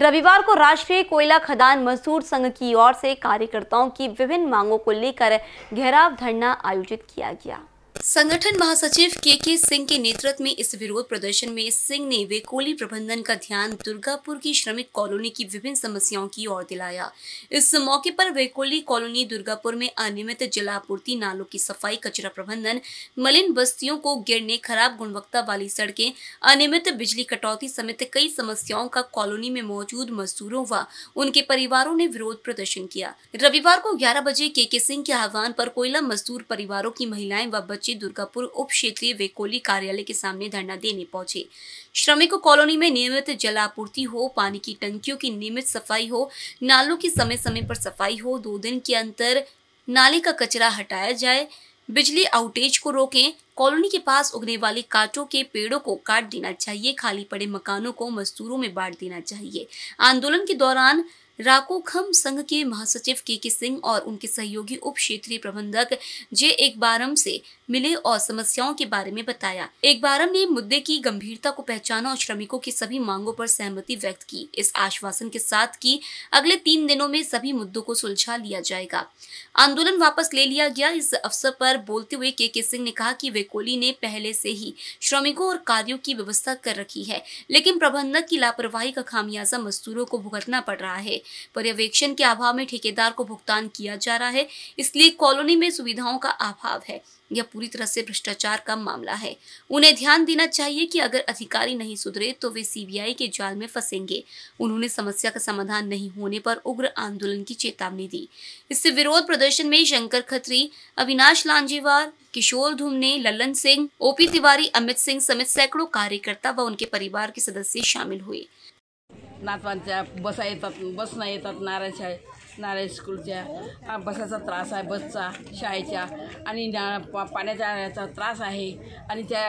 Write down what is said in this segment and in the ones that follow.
रविवार को राष्ट्रीय कोयला खदान मजदूर संघ की ओर से कार्यकर्ताओं की विभिन्न मांगों को लेकर घेराव धरना आयोजित किया गया। संगठन महासचिव के सिंह के नेतृत्व में इस विरोध प्रदर्शन में सिंह ने वेकोली प्रबंधन का ध्यान दुर्गापुर की श्रमिक कॉलोनी की विभिन्न समस्याओं की ओर दिलाया। इस मौके पर वेकोली कॉलोनी दुर्गापुर में अनियमित जलापूर्ति, नालों की सफाई, कचरा प्रबंधन, मलिन बस्तियों को गिरने, खराब गुणवत्ता वाली सड़कें, अनियमित बिजली कटौती समेत कई समस्याओं का कॉलोनी में मौजूद मजदूरों व उनके परिवारों ने विरोध प्रदर्शन किया। रविवार को 11 बजे के सिंह के आह्वान पर कोयला मजदूर परिवारों की महिलाएं व बच्चे दुर्गापुर उप क्षेत्रीय वेकोली कार्यालय के सामने धरना देने पहुंचे। श्रमिकों कॉलोनी में नियमित जलापूर्ति हो, पानी की टंकियों की नियमित सफाई हो, नालों की समय समय पर सफाई हो, 2 दिन के अंतर नाले का कचरा हटाया जाए, बिजली आउटेज को रोकें, कॉलोनी के पास उगने वाली कांटों के पेड़ों को काट देना चाहिए, खाली पड़े मकानों को मजदूरों में बांट देना चाहिए। आंदोलन के दौरान राकोखम संघ के महासचिव के सिंह और उनके सहयोगी उप क्षेत्रीय प्रबंधक जे एकबारम से मिले और समस्याओं के बारे में बताया। एकबारम ने मुद्दे की गंभीरता को पहचाना और श्रमिकों की सभी मांगों पर सहमति व्यक्त की, इस आश्वासन के साथ कि अगले 3 दिनों में सभी मुद्दों को सुलझा लिया जाएगा। आंदोलन वापस ले लिया गया। इस अवसर पर बोलते हुए के सिंह ने कहा कि वेकोली ने पहले से ही श्रमिकों और कार्यों की व्यवस्था कर रखी है, लेकिन प्रबंधक की लापरवाही का खामियाजा मजदूरों को भुगतना पड़ रहा है। पर्यवेक्षण के अभाव में ठेकेदार को भुगतान किया जा रहा है, इसलिए कॉलोनी में सुविधाओं का अभाव है। यह पूरी तरह से भ्रष्टाचार का मामला है। उन्हें ध्यान देना चाहिए कि अगर अधिकारी नहीं सुधरे तो वे सीबीआई के जाल में फंसेंगे। उन्होंने समस्या का समाधान नहीं होने पर उग्र आंदोलन की चेतावनी दी। इससे विरोध प्रदर्शन में शंकर खत्री, अविनाश लांजेवार, किशोर धुमने, ललन सिंह, ओपी तिवारी, अमित सिंह समेत सैकड़ों कार्यकर्ता व उनके परिवार के सदस्य शामिल हुए। नातवांच्या बसा येतात, बसना येतात नारायण स्कूलच्या, बसाचा त्रास आहे, बसचा, शाळेच्या आणि पाण्याचा याचा त्रास आहे आणि त्या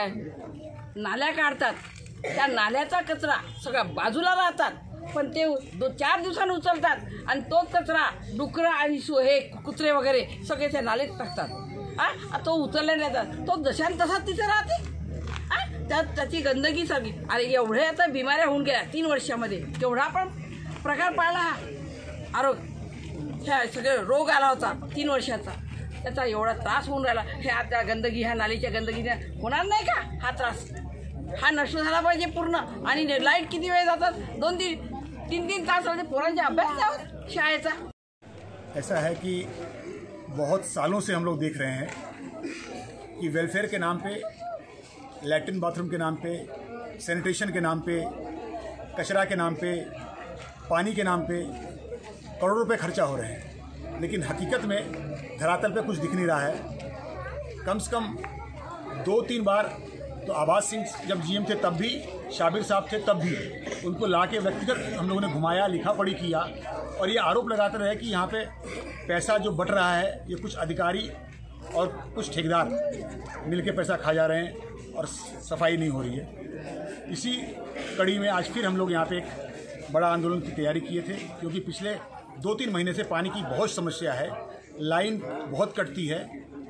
नाल्या काढतात, त्या नाल्याचा कचरा सगळा बाजूला राहतात, पण ते 4 दिवसांनी उचलतात आणि तोच कचरा डुकरं आणि हे कुत्रे वगैरे सगळे त्या नालेत टाकतात। तो उचलला नाही जात, तो जशान तसा तिथे राहते। त्याची गंदगी सगळी, अरे एवढे आता बिमाऱ्या होऊन गेल्या 3 वर्षामध्ये, केवढा पण प्रकार पाळला हा आरोग्य, ह्या सगळे रोग आला होता 3 वर्षाचा, त्याचा एवढा त्रास होऊन राहिला। हे आता गंदगी, ह्या नालीच्या गंदगीने होणार नाही का हा त्रास? हा नष्ट झाला पाहिजे पूर्ण। आणि लाईट किती वेळ जातात, 2-3 तास होते, पोरांचा अभ्यास द्यावा शाळेचा। ऐसा है कि बहुत सालों से हम लोग देख रहे हैं कि वेलफेयर के नाम पे, लैट्रिन बाथरूम के नाम पे, सैनिटेशन के नाम पे, कचरा के नाम पे, पानी के नाम पे करोड़ों रुपए खर्चा हो रहे हैं, लेकिन हकीकत में धरातल पे कुछ दिख नहीं रहा है। कम से कम 2-3 बार तो आबाद सिंह जब जीएम थे तब भी, शाबिर साहब थे तब भी, उनको ला के व्यक्तिगत हम लोगों ने घुमाया, लिखा पढ़ी किया और ये आरोप लगाते रहे कि यहाँ पे पैसा जो बट रहा है ये कुछ अधिकारी और कुछ ठेकेदार मिल के पैसा खा जा रहे हैं और सफाई नहीं हो रही है। इसी कड़ी में आज फिर हम लोग यहाँ पे एक बड़ा आंदोलन की तैयारी किए थे, क्योंकि पिछले 2-3 महीने से पानी की बहुत समस्या है। लाइन बहुत कटती है,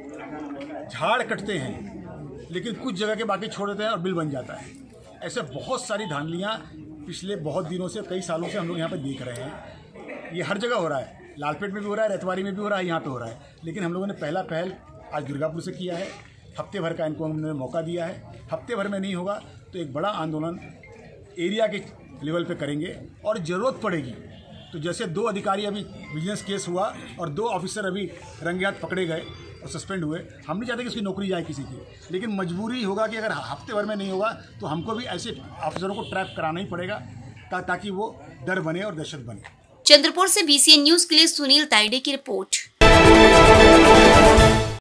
झाड़ कटते हैं, लेकिन कुछ जगह के बाकी छोड़ देते हैं और बिल बन जाता है। ऐसे बहुत सारी धांधलियाँ पिछले बहुत दिनों से, कई सालों से हम लोग यहाँ पर देख रहे हैं। ये हर जगह हो रहा है, लालपेट में भी हो रहा है, रतवारी में भी हो रहा है, यहाँ पे हो रहा है। लेकिन हम लोगों ने पहला पहल आज दुर्गापुर से किया है। हफ्ते भर का इनको हमने मौका दिया है। हफ्ते भर में नहीं होगा तो एक बड़ा आंदोलन एरिया के लेवल पे करेंगे और ज़रूरत पड़ेगी तो जैसे 2 अधिकारी अभी बिजनेस केस हुआ और 2 ऑफिसर अभी रंगे हाथ पकड़े गए और सस्पेंड हुए, हम नहीं चाहते कि उसकी नौकरी जाए किसी की, लेकिन मजबूरी होगा कि अगर हफ्ते भर में नहीं होगा तो हमको भी ऐसे ऑफिसरों को ट्रैप कराना ही पड़ेगा ताकि वो डर बने और दहशत बने। चंद्रपुर से BCN न्यूज़ के लिए सुनील ताइडे की रिपोर्ट।